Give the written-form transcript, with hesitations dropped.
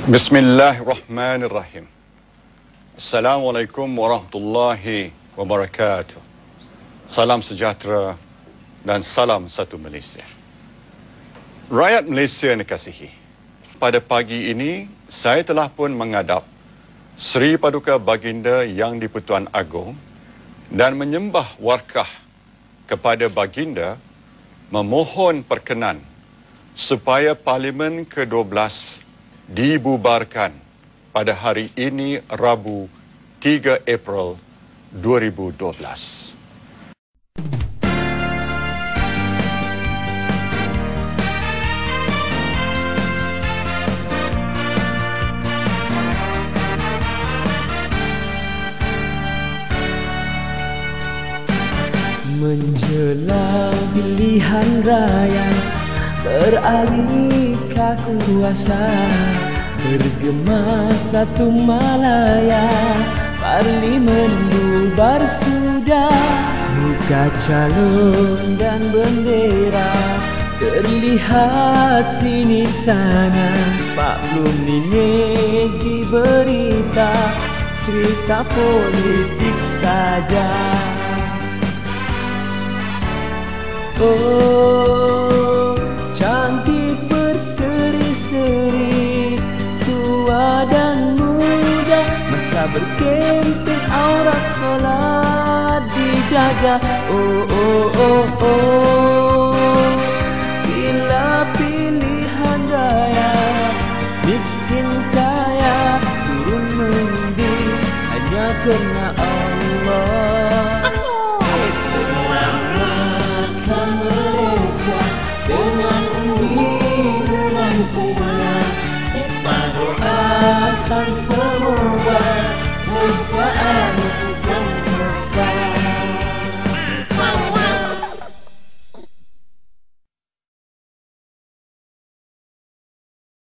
Bismillahirrahmanirrahim. Assalamualaikum warahmatullahi wabarakatuh. Salam sejahtera dan salam satu Malaysia. Rakyat Malaysia yang dikasihi, pada pagi ini saya telah pun menghadap Seri Paduka Baginda Yang di-Pertuan Agong dan menyembah warkah kepada Baginda memohon perkenan supaya Parlimen ke-12 dibubarkan pada hari ini Rabu 3 April 2012. Menjelang pilihan raya, beralih kuasa, bergema satu Malaya, Parlimen bubar sudah, muka calon dan bendera terlihat sini sana. Pak belum ini di berita, cerita politik saja. Oh, cantik berseri-seri, tua dan muda, masa berkempen aurat solat dijaga. Oh, oh, oh, oh, bila pilihan raya, miskin kaya turun mengundi hanya kerana